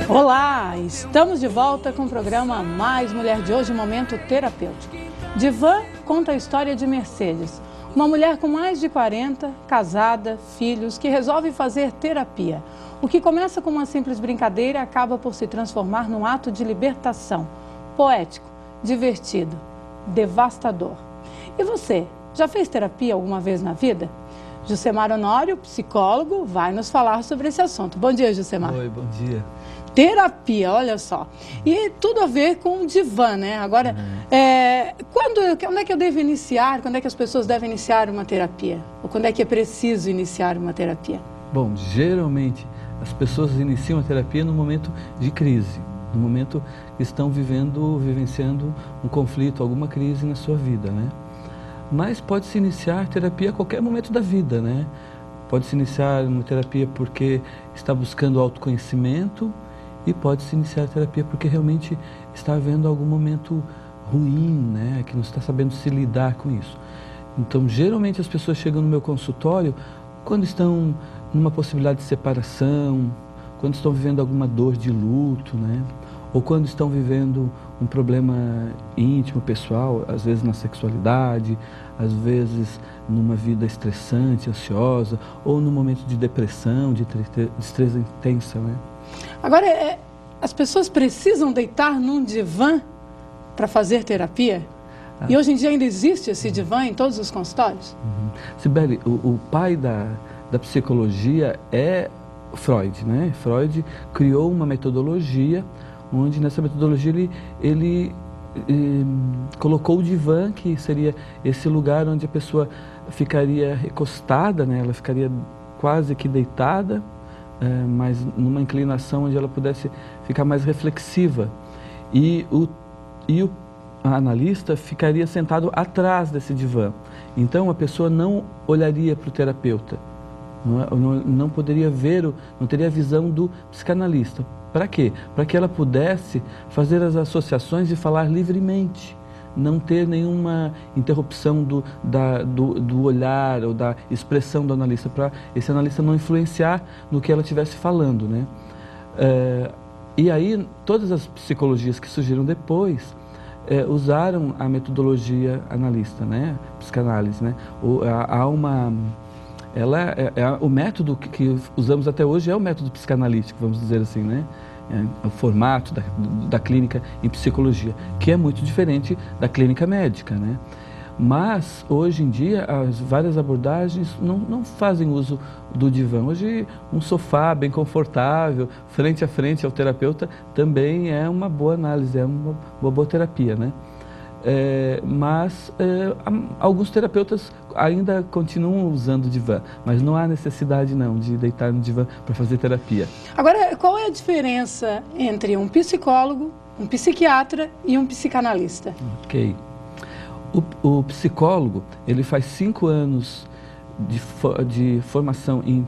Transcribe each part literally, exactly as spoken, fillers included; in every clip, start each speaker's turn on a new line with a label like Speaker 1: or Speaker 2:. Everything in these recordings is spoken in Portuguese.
Speaker 1: Olá, estamos de volta com o programa Mais Mulher de Hoje, Momento Terapêutico. Divan conta a história de Mercedes, uma mulher com mais de quarenta, casada, filhos, que resolve fazer terapia. O que começa com uma simples brincadeira acaba por se transformar num ato de libertação, poético, divertido, devastador. E você, já fez terapia alguma vez na vida? Jussemar Honório, psicólogo, vai nos falar sobre esse assunto. Bom dia, Jussemar.
Speaker 2: Oi, bom dia.
Speaker 1: Terapia, olha só. E tudo a ver com o divã, né? Agora, uhum. é, quando, quando é que eu devo iniciar? Quando é que as pessoas devem iniciar uma terapia? Ou quando é que é preciso iniciar uma terapia?
Speaker 2: Bom, geralmente as pessoas iniciam a terapia no momento de crise, no momento que estão vivendo, vivenciando um conflito, alguma crise na sua vida, né? Mas pode-se iniciar terapia a qualquer momento da vida, né? Pode-se iniciar uma terapia porque está buscando autoconhecimento, e pode-se iniciar a terapia porque realmente está havendo algum momento ruim, né, que não está sabendo se lidar com isso. Então, geralmente as pessoas chegam no meu consultório quando estão numa possibilidade de separação, quando estão vivendo alguma dor de luto, né, ou quando estão vivendo um problema íntimo, pessoal, às vezes na sexualidade, às vezes numa vida estressante, ansiosa, ou num momento de depressão, de tristeza intensa, né.
Speaker 1: Agora, é, as pessoas precisam deitar num divã para fazer terapia? Ah. E hoje em dia ainda existe esse divã em todos os consultórios?
Speaker 2: Uhum. Sibeli, o, o pai da, da psicologia é Freud, né? Freud criou uma metodologia, onde nessa metodologia ele, ele, ele colocou o divã, que seria esse lugar onde a pessoa ficaria recostada, né? Ela ficaria quase que deitada, É, mas numa inclinação onde ela pudesse ficar mais reflexiva. E o, e o analista ficaria sentado atrás desse divã. Então a pessoa não olharia para o terapeuta, não, não, não poderia ver, o, não teria a visão do psicanalista. Para quê? Para que ela pudesse fazer as associações e falar livremente. Não ter nenhuma interrupção do, da, do, do olhar ou da expressão do analista, para esse analista não influenciar no que ela estivesse falando, né? É, e aí, todas as psicologias que surgiram depois é, usaram a metodologia analista, né? Psicanálise, né? O, há, há uma... Ela é, é, o método que, que usamos até hoje é o método psicanalítico, vamos dizer assim, né? É, o formato da, da clínica em psicologia, que é muito diferente da clínica médica, né? Mas, hoje em dia, as várias abordagens não, não fazem uso do divã. Hoje, um sofá bem confortável, frente a frente ao terapeuta, também é uma boa análise, é uma, uma boa terapia, né? É, mas é, alguns terapeutas ainda continuam usando o divã, mas não há necessidade não de deitar no divã para fazer terapia.
Speaker 1: Agora, qual é a diferença entre um psicólogo, um psiquiatra e um psicanalista?
Speaker 2: Ok. O, o psicólogo, ele faz cinco anos de, de formação em,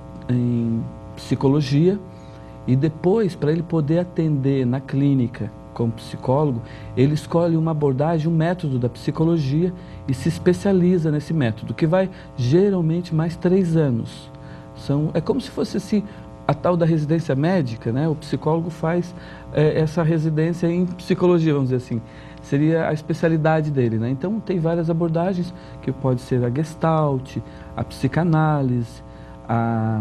Speaker 2: em psicologia e depois, para ele poder atender na clínica como psicólogo, ele escolhe uma abordagem, um método da psicologia e se especializa nesse método, que vai geralmente mais três anos. São, é como se fosse assim, a tal da residência médica, né? O psicólogo faz é, essa residência em psicologia, vamos dizer assim. Seria a especialidade dele, né? Então tem várias abordagens, que pode ser a Gestalt, a psicanálise, a,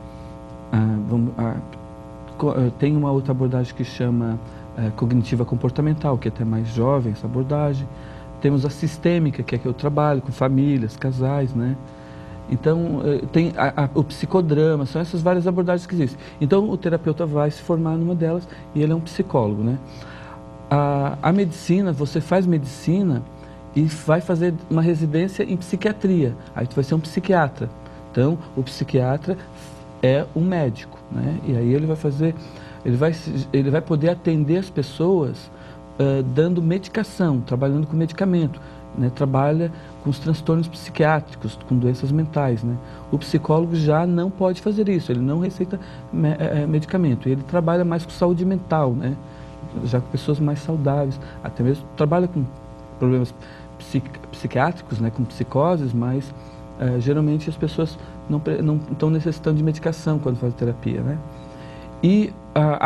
Speaker 2: a, a, a, tem uma outra abordagem que chama É, cognitiva comportamental, que é até mais jovem essa abordagem. Temos a sistêmica, que é que eu trabalho com famílias, casais, né? Então, tem a, a, o psicodrama, são essas várias abordagens que existem. Então, o terapeuta vai se formar numa delas e ele é um psicólogo, né? A, a medicina, você faz medicina e vai fazer uma residência em psiquiatria. Aí tu vai ser um psiquiatra. Então, o psiquiatra é um médico, né? E aí ele vai fazer... Ele vai, ele vai poder atender as pessoas uh, dando medicação, trabalhando com medicamento, né? Trabalha com os transtornos psiquiátricos, com doenças mentais, né? O psicólogo já não pode fazer isso, ele não receita me, é, medicamento, ele trabalha mais com saúde mental, né? Já com pessoas mais saudáveis, até mesmo trabalha com problemas psiqui, psiquiátricos, né? Com psicoses, mas uh, geralmente as pessoas não, não estão necessitando de medicação quando fazem terapia, né? E a, a,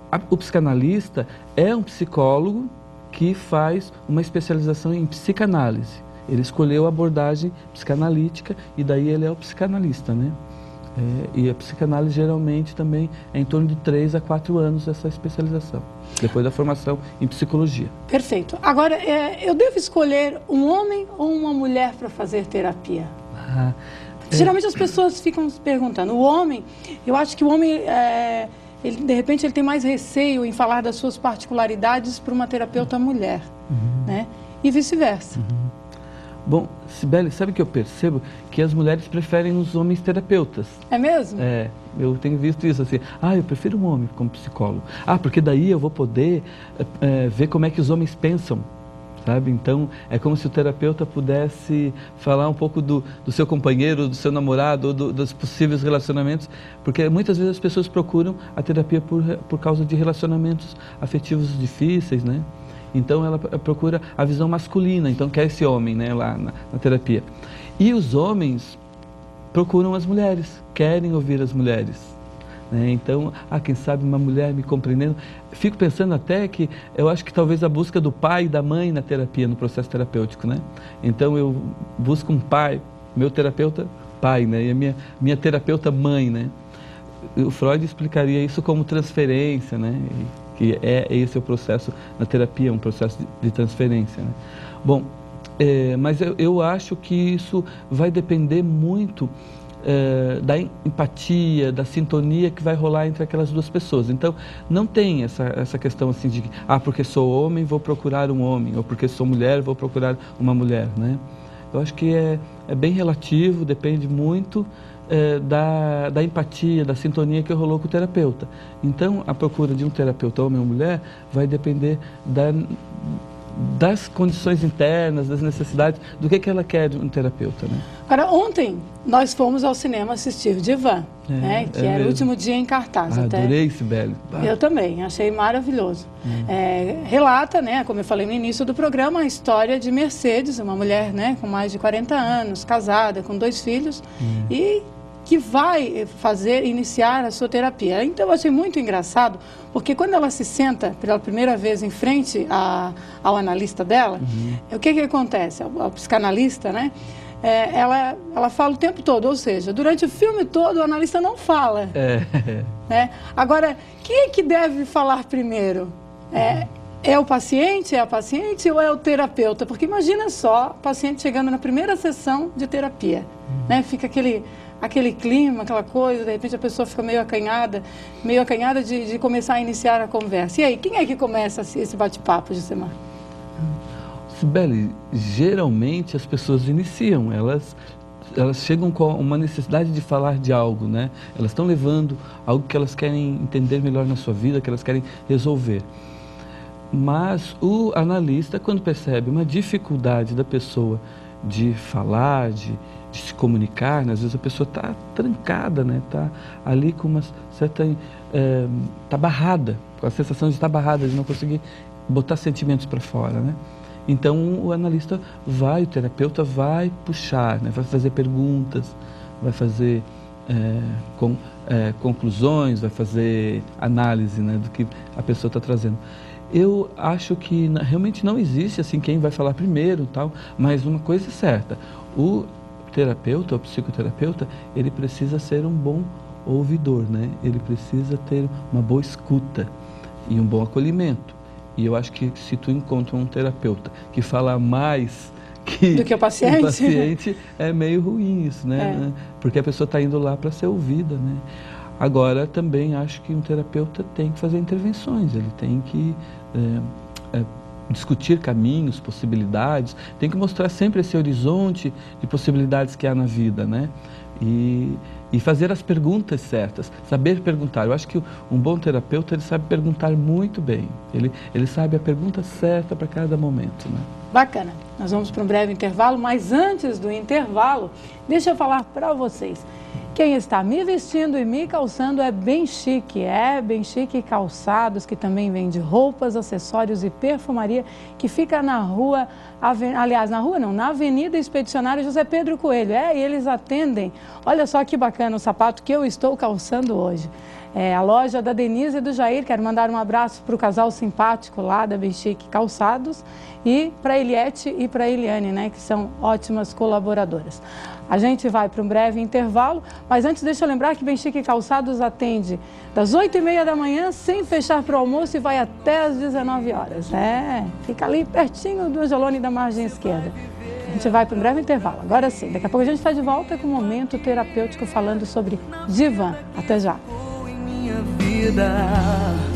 Speaker 2: a, o psicanalista é um psicólogo que faz uma especialização em psicanálise. Ele escolheu a abordagem psicanalítica e daí ele é o psicanalista, né? É, e a psicanálise geralmente também é em torno de três a quatro anos essa especialização, depois da formação em psicologia.
Speaker 1: Perfeito. Agora, é, eu devo escolher um homem ou uma mulher para fazer terapia?
Speaker 2: Ah, é...
Speaker 1: Geralmente as pessoas ficam se perguntando. O homem, eu acho que o homem, é, ele, de repente, ele tem mais receio em falar das suas particularidades para uma terapeuta mulher, uhum. né? E vice-versa.
Speaker 2: Uhum. Bom, Cibele, sabe que eu percebo que as mulheres preferem os homens terapeutas.
Speaker 1: É mesmo?
Speaker 2: É, eu tenho visto isso assim. Ah, eu prefiro um homem como psicólogo. Ah, porque daí eu vou poder é, ver como é que os homens pensam, sabe? Então, é como se o terapeuta pudesse falar um pouco do, do seu companheiro, do seu namorado, ou do, dos possíveis relacionamentos, porque muitas vezes as pessoas procuram a terapia por, por causa de relacionamentos afetivos difíceis, né? Então ela procura a visão masculina, então quer esse homem, né, lá na, na terapia. E os homens procuram as mulheres, querem ouvir as mulheres. Né? Então, ah, quem sabe uma mulher me compreendendo. Fico pensando até que, eu acho que talvez a busca do pai e da mãe na terapia, no processo terapêutico, né? Então eu busco um pai, meu terapeuta pai, né? E a minha, minha terapeuta mãe, né? O Freud explicaria isso como transferência, né? E, que é esse é o processo na terapia, um processo de, de transferência, né? Bom, é, mas eu, eu acho que isso vai depender muito é, da empatia, da sintonia que vai rolar entre aquelas duas pessoas. Então, não tem essa, essa questão assim de, ah, porque sou homem, vou procurar um homem, ou porque sou mulher, vou procurar uma mulher, né? Eu acho que é, é bem relativo, depende muito É, da, da empatia, da sintonia que rolou com o terapeuta. Então, a procura de um terapeuta, homem ou mulher, vai depender da, das condições internas, das necessidades, do que, que ela quer de um terapeuta, né?
Speaker 1: Agora, ontem nós fomos ao cinema assistir Divan, é, né, que é era mesmo. O último dia em cartaz.
Speaker 2: Ah,
Speaker 1: até.
Speaker 2: Adorei, Cibele. Ah.
Speaker 1: Eu também, achei maravilhoso. Hum. É, relata, né, como eu falei no início do programa, a história de Mercedes, uma mulher, né, com mais de quarenta anos, casada, com dois filhos, hum. e que vai fazer, iniciar a sua terapia. Então, eu achei muito engraçado, porque quando ela se senta pela primeira vez em frente a, ao analista dela, uhum. o que que acontece? A, a psicanalista, né, é, ela, ela fala o tempo todo, ou seja, durante o filme todo o analista não fala. É. Né? Agora, quem é que deve falar primeiro? É, é o paciente, é a paciente ou é o terapeuta? Porque imagina só, o paciente chegando na primeira sessão de terapia, uhum. né, fica aquele... aquele clima, aquela coisa, de repente a pessoa fica meio acanhada, meio acanhada de, de começar a iniciar a conversa. E aí, quem é que começa esse bate-papo, Josemar?
Speaker 2: Sibeli, geralmente as pessoas iniciam, elas, elas chegam com uma necessidade de falar de algo, né? Elas estão levando algo que elas querem entender melhor na sua vida, que elas querem resolver. Mas o analista, quando percebe uma dificuldade da pessoa de falar, de de se comunicar, né? Às vezes a pessoa está trancada, né? Está ali com uma certa... está é, barrada, com a sensação de estar barrada, de não conseguir botar sentimentos para fora, né? Então o analista vai, o terapeuta vai puxar, né? Vai fazer perguntas, vai fazer é, com, é, conclusões, vai fazer análise, né? Do que a pessoa está trazendo. Eu acho que realmente não existe assim quem vai falar primeiro, tal, mas uma coisa é certa, o terapeuta, o psicoterapeuta, ele precisa ser um bom ouvidor, né? Ele precisa ter uma boa escuta e um bom acolhimento. E eu acho que se tu encontra um terapeuta que fala mais que
Speaker 1: do que o paciente,
Speaker 2: o paciente é meio ruim isso, né? É. Porque a pessoa está indo lá para ser ouvida, né? Agora, também acho que um terapeuta tem que fazer intervenções, ele tem que é, é, discutir caminhos, possibilidades, tem que mostrar sempre esse horizonte de possibilidades que há na vida, né? E, e fazer as perguntas certas, saber perguntar. Eu acho que um bom terapeuta, ele sabe perguntar muito bem, ele, ele sabe a pergunta certa para cada momento, né?
Speaker 1: Bacana. Nós vamos para um breve intervalo, mas antes do intervalo, deixa eu falar para vocês. Quem está me vestindo e me calçando é Bem Chique, é Bem Chique Calçados, que também vende roupas, acessórios e perfumaria, que fica na rua, aliás, na rua não, na Avenida Expedicionário José Pedro Coelho, é, e eles atendem, olha só que bacana o sapato que eu estou calçando hoje. É, a loja da Denise e do Jair. Quero mandar um abraço para o casal simpático lá da Bem Chique Calçados e para a Eliette e para a Eliane, né, que são ótimas colaboradoras. A gente vai para um breve intervalo, mas antes deixa eu lembrar que Bem Chique Calçados atende das oito e meia da manhã, sem fechar para o almoço, e vai até às dezenove horas. É, fica ali pertinho do Angelone da margem esquerda. A gente vai para um breve intervalo. Agora sim, daqui a pouco a gente está de volta com o Momento Terapêutico falando sobre divã. Até já.
Speaker 3: Em minha vida.